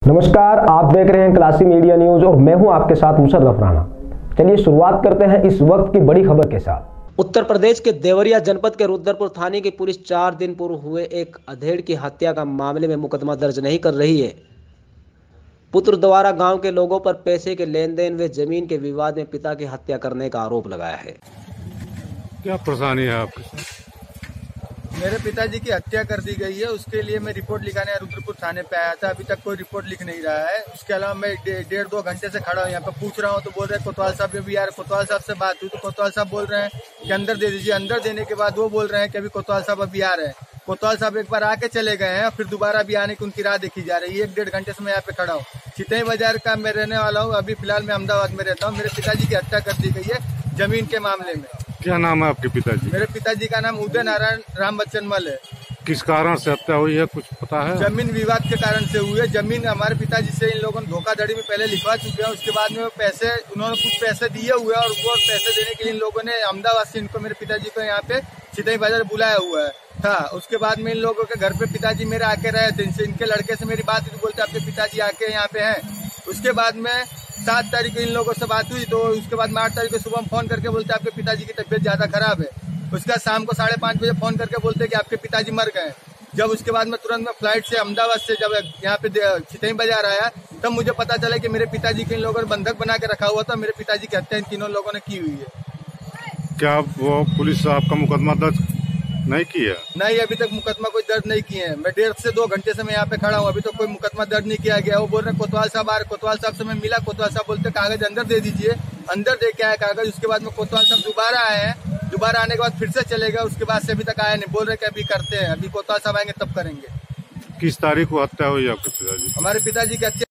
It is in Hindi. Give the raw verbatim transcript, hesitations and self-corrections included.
नमस्कार, आप देख रहे हैं क्लासी मीडिया न्यूज और मैं हूं आपके साथ मुशर्रफ राणा। चलिए शुरुआत करते हैं इस वक्त की बड़ी खबर के साथ। उत्तर प्रदेश के देवरिया जनपद के रुद्रपुर थाने की पुलिस चार दिन पूर्व हुए एक अधेड़ की हत्या का मामले में मुकदमा दर्ज नहीं कर रही है। पुत्र द्वारा गांव के लोगों पर पैसे के लेन देन व जमीन के विवाद में पिता की हत्या करने का आरोप लगाया है। क्या परेशानी है आपके साथ? मेरे पिताजी की हत्या कर दी गई है, उसके लिए मैं रिपोर्ट लिखाने रुद्रपुर थाने पे आया था। अभी तक कोई रिपोर्ट लिख नहीं रहा है। उसके अलावा मैं डेढ़ दो घंटे से खड़ा हूँ यहाँ पे, पूछ रहा हूँ तो बोल रहे हैं कोतवाल साहब भी आ रहे। कोतवाल साहब से बात हुई तो कोतवाल साहब बोल रहे हैं कि अंदर दे दीजिए। अंदर देने के बाद वो बोल रहे हैं कि अभी कोतवाल साहब अभी आ रहे हैं। कोतवाल साहब एक बार आके चले गए हैं, फिर दोबारा भी आने की उनकी राह देखी जा रही है। एक डेढ़ घंटे से मैं यहाँ पे खड़ा हूँ। चितई बाजार का मैं रहने वाला हूँ। अभी फिलहाल मैं अहमदाबाद में रहता हूँ। मेरे पिताजी की हत्या कर दी गई है जमीन के मामले में। क्या नाम है आपके पिताजी? मेरे पिताजी का नाम उदय नारायण राम बच्चन मल है। किस कारण से हत्या हुई है, कुछ पता है? जमीन विवाद के कारण से हुई है। जमीन हमारे पिताजी से इन लोगों ने धोखाधड़ी में पहले लिखवा चुके हैं। उसके बाद में वो पैसे उन्होंने कुछ पैसे दिए हुए हैं और वो पैसे देने के लिए इन लोगों ने अहमदाबाद से इनको मेरे पिताजी को यहाँ पे चितई बाजार बुलाया हुआ है था। उसके बाद में इन लोगों के घर पे पिताजी मेरे आके रहे थे। इनसे इनके लड़के से मेरी बात हुई, बोलते आपके पिताजी आके यहाँ पे हैं। उसके बाद में सात तारीख को इन लोगों से बात हुई तो उसके बाद में आठ तारीख को सुबह में फोन करके बोलते आपके पिताजी की तबीयत ज्यादा खराब है। उसके बाद शाम को साढ़े पाँच बजे फोन करके बोलते कि आपके पिताजी मर गए। जब उसके बाद में तुरंत में फ्लाइट से अहमदाबाद से जब यहाँ पे चितई बाजार आया तब मुझे पता चला कि मेरे पिताजी के इन लोगों ने बंधक बना के रखा हुआ था। मेरे पिताजी की हत्या इन तीनों लोगों ने की हुई है। क्या वो पुलिस आपका मुकदमा दर्ज नहीं किया? नहीं, अभी तक मुकदमा कोई दर्ज नहीं किए हैं। मैं डेढ़ से दो घंटे से मैं यहाँ पे खड़ा हूँ, अभी तक कोई मुकदमा दर्ज नहीं किया गया। वो बोल रहे कोतवाल साहब आ रहे। कोतवाल साहब से मैं मिला, कोतवाल साहब बोलते कागज अंदर दे दीजिए। अंदर दे के आया कागज। उसके बाद में कोतवाल साहब दोबारा आए हैं। दोबारा आने के बाद फिर से चले गए। उसके बाद से अभी तक आया नहीं। बोल रहे कि अभी करते हैं, अभी कोतवाल साहब आएंगे तब करेंगे। किस तारीख को हत्या हुई आपके पिताजी? हमारे पिताजी की हत्या